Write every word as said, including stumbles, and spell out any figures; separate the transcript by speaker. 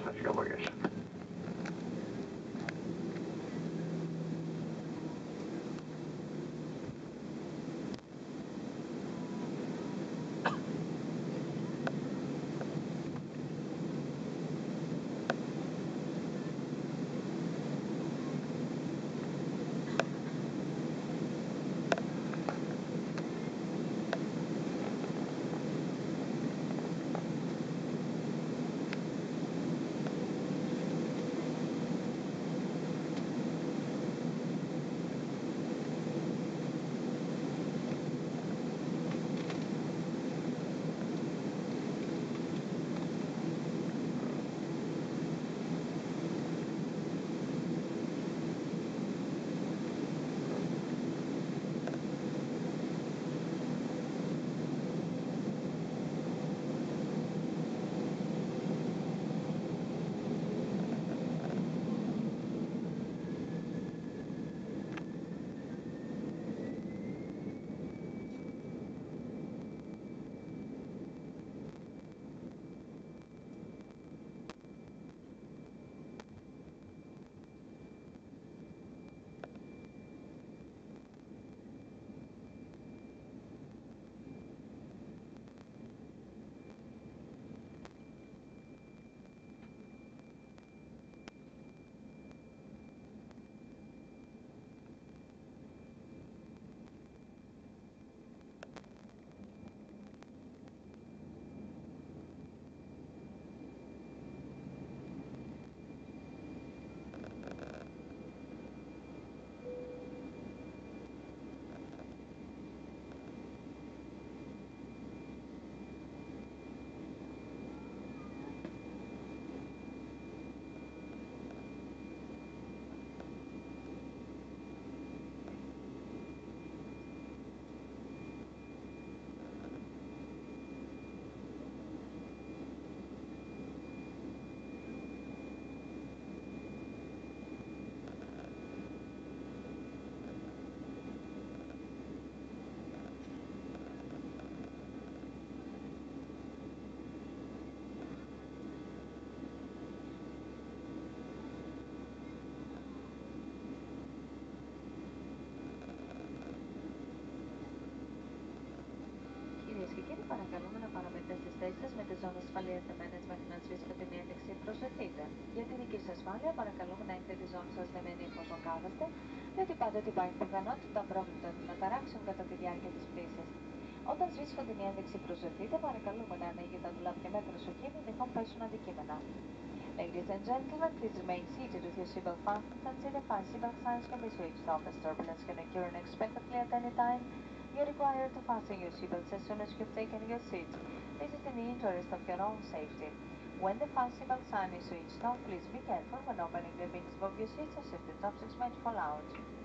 Speaker 1: passenger luggage.
Speaker 2: Κυρίες και κύριοι, παρακαλούμε να παραμείνετε στις θέσεις σας με τις ζώνες ασφαλείας δεμένες μέχρι να σβήσουμε την ένδειξη «Προσοχείτε». Για τη δική σας ασφάλεια, παρακαλούμε να έχετε τη ζώνη σας δεμένη εφόσον κάθεστε, διότι πάντοτε υπάρχει πιθανότητα πρόβλητα να ταράξουν κατά τη διάρκεια της πτήσης. Όταν σβήσουμε την ένδειξη «Προσοχείτε», παρακαλούμε να ανοίγετε τα ντουλάπια με προσοχή, μην τυχόν πέσουν αντικείμενα. Ladies and gentlemen, please remain seated with your seatbelt fastened until the five seatbelt signs can be switched off as turbulence can occur unexpectedly at any time. You are required to fasten your seatbelts as soon as you've taken your seat. This is in the interest of your own safety. When the five seatbelt sign is switched off, please be careful when opening the bins above your seats as if the objects might fall out.